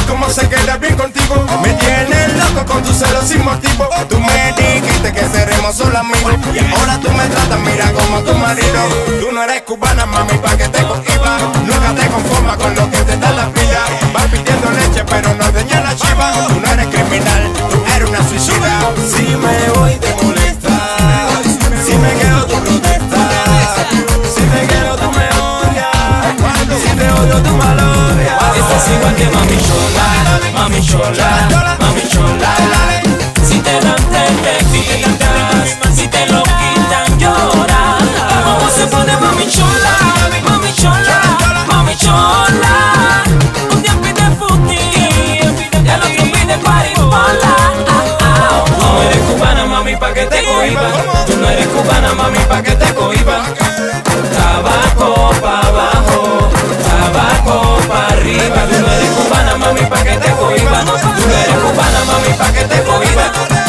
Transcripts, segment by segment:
cómo se queda bien contigo. Me tienes loco con tu celo sin motivo. Tú me dijiste que seremos solo amigos y ahora tú me tratas, mira, como tu marido. Tú no eres cubana, mami, pa' que te cohiba. Nunca te conformas con lo que te da la vida. Vas pidiendo leche pero no ordeñas la chiva. Tú no eres criminal, tú eres una suicida. Si me voy te molesta, si me quedo tú protestas, si me quedo tú me odias, si te odio tú malodias. Estás igual que mami chola, mami chola, mami chola. Si te dan te quitas, si te lo quitan llora. ¿Cómo se pone mami chola, mami chola, mami chola? Un día pide futi y al otro pide paripola. Tú no eres cubana, mami, pa' que te cohiba. Tú no eres cubana, mami, pa' que te cohiba. Tabaco pa' abajo, tabaco pa' arriba. Tú no eres cubana, mami, pa' que te cohiba. Tú no eres cubana, mami, pa' que te cohiba.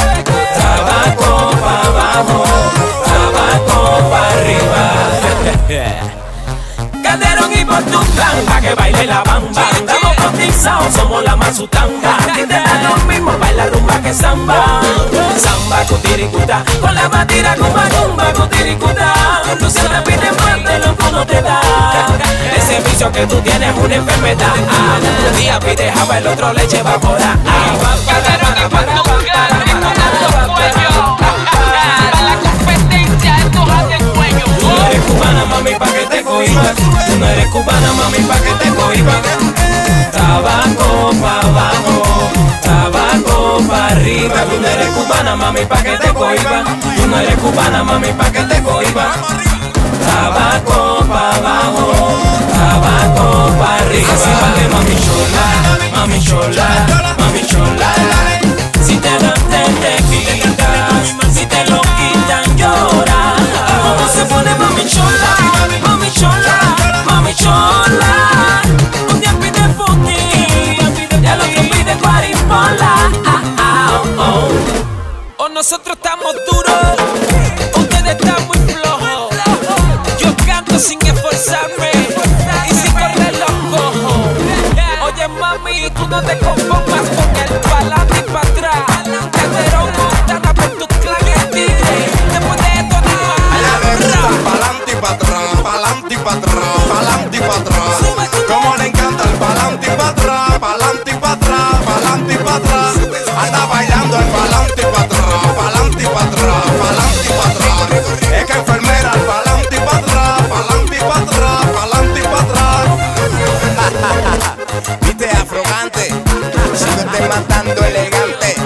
Tabaco pa' abajo, tabaco pa' arriba. Calderón y Portugal, pa' que baile la bamba. Estamos cotizados, somos la mazutanga. Y te da lo mismo bailar rumba que samba. Samba cutiricuta, con la batida cumba cumba cutiricuta. Tú siempre pides más de lo que uno te da. Ese vicio que tú tienes es una enfermedad. Un día pides agua, el otro leche evapora. Calderón y Portugal, recordando cuello. Para la competencia, esto hace el cuello. Tú no eres cubana, mami, pa' que te cohibas. Tú no eres cubana, mami, pa' que te cohibas. Tabaco pa' abajo, tabaco pa' arriba. Tú no eres cubana, mami, pa' que te cohibas. Tú no eres cubana, mami, pa' que te cohibas. Tabaco pa' abajo, tabaco pa' arriba. Así pa' que mami chola, mami chola, mami chola. Si te dan te quitas, si te lo quitan llora. ¿Cómo se pone mami chola, mami chola, mami chola? Un día pide futi y al otro pide paripola. O nosotros estamos duros, ustedes están muy flojos. Yo canto sin esforzarme y sin correr los cojos. Oye mami, tú no te conformas con el pa'lante y pa' atrás. Calderón Montana por tu clan es tigre. Después de esto no hay Pa'lante y pa' atrás, pa'lante y pa' atrás, pa'lante y pa' atrás. Como le encanta el pa'lante y pa' atrás, pa'lante y pa' atrás, pa'lante y pa' atrás. Anda bailando el pa'lante y pa' atrás, pa'lante y pa' atrás, pa'lante y pa' atrás. Es que enfermera el pa'lante y pa' atrás, pa'lante y pa' atrás, pa'lante y pa' atrás. Viste, afrogante, si no te matando elegante.